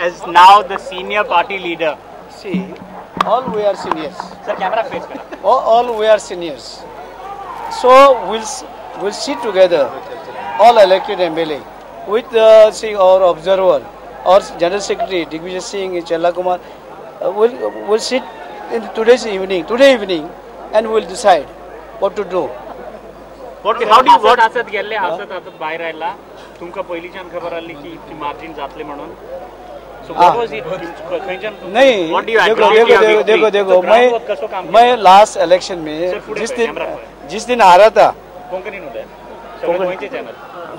as now the senior party leader? See, all we are seniors. Sir, camera face kara. All we are seniors. So we'll sit together, all elected MLA, with our observer, our General Secretary Digvijay Singh, Chella Kumar. We'll sit in today evening, and we'll decide what to do. What असत गेले असत बाहेर आयला तुमका पहिलीच्यान खबर आली की margin जातले म्हणून सो व्हाट वाज इट नहीं देखो मैं लास्ट इलेक्शन में जिस दिन हारा था कोंकणी नुदे सगळे गोंयचे चॅनल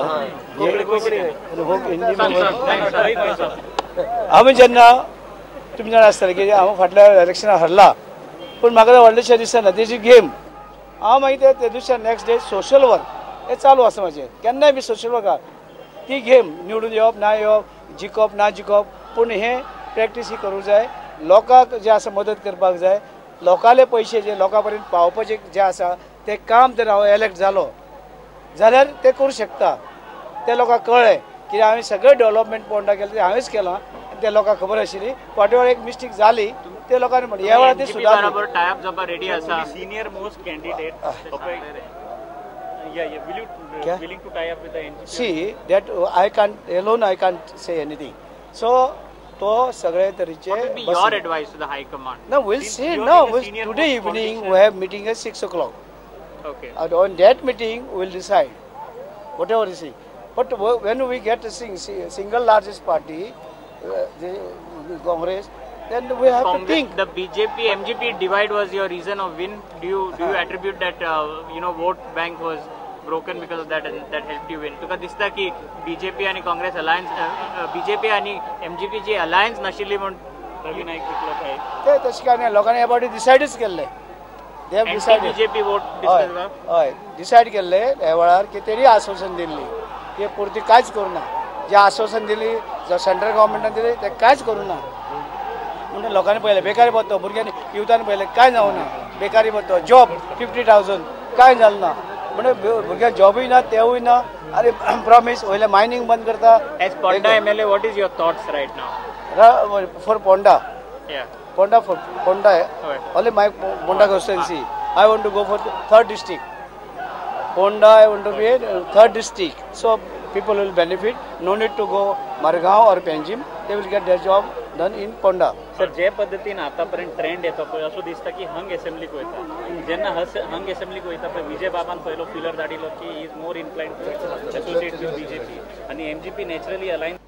आम्ही जेन्ना तुम्ही जाणा आसतले की हांव फाटल्या इलेक्शनाक हरला पण म्हाका व्हडलेशें दिसना तेजी गेम हांव मागीर ते दिसा नेक्स्ट डे सोशल वर्क हे चालू आसा म्हाजें केन्नाय बी सोशल वर्काक ती गेम निवडून येवप ना येवप जिखप ना जिखप पूण हे प्रॅक्टीस ही करूंक जाय लोकांक जे आसा मदत करपाक जाय लोकांले पयशे जे लोकां पर्यंत पावपाचें जे आसा तें काम जर हांव इलेक्ट जालो जाल्यार ते करूं शकता ते लोकांक कळ्ळें की हांवें सगळें डेव्हलपमेंट पोंडा केलें तें हांवेंच केलां ते लोकांक खबर आशिल्ली फाटी एक मिस्टेक जाली ते लोकांनी म्हणलें ह्या वेळार ती सुदारली टाय अप जावपा रेडी आसा senior most candidate will you willing to tie up with the NGP? See that I can't say anything. So to sagre tariche what will be your advice to the high command? No, we'll see. No, today evening we have meeting at 6 o'clock. Okay. And on that meeting we'll decide whatever is it. But when we get a single largest party, the Congress, then we have to think. The BJP MGP divide was your reason of win. Do you attribute that vote bank was broken because of that and that helped you win? तुका दिसता की BJP आणि Congress alliance BJP आणि MGP ची alliance नाशिल्ली म्हणून रवी नाईक विकलो काय ते तशें काय नाही लोकांनी ह्या फावटी डिसायडच केल्ले they have decided BJP vote हय डिसायड केल्ले ह्या वेळार की तेणी आश्वासन दिल्ली ते पुरती कांयच करूं ना जे आश्वासन दिली जो सेंट्रल गव्हर्मेंटान दिली ते कांयच करूं ना म्हणून लोकांनी पळयलें बेकारी भत्तो भुरग्यांनी युथान पळयलें कांय जावं ना बेकारी भत्तो जॉब 50,000 कांय जालें ना म्हणजे भुरग्यांक जॉबूय ना तेवूय ना आनी प्रॉमिस वयले मायनिंग बंद करता as Ponda MLA what is your thoughts right now for Ponda Ponda only my Ponda constituency I want to go for the third district Ponda I want to be a third district so people will benefit no need to go Margao or Panjim they will get their job done in Ponda. Sir जे पद्धतीन आतापर्यंत trend येतो पळय असो दिसता की हंग असेंब्लीक वयता जेन्ना हंग असेंब्लीक वयता पळय विजय बाबान पयलो फिलर धाडिलो की is more inclined to associate with BJP आणि MGP नॅचरली अलायन्स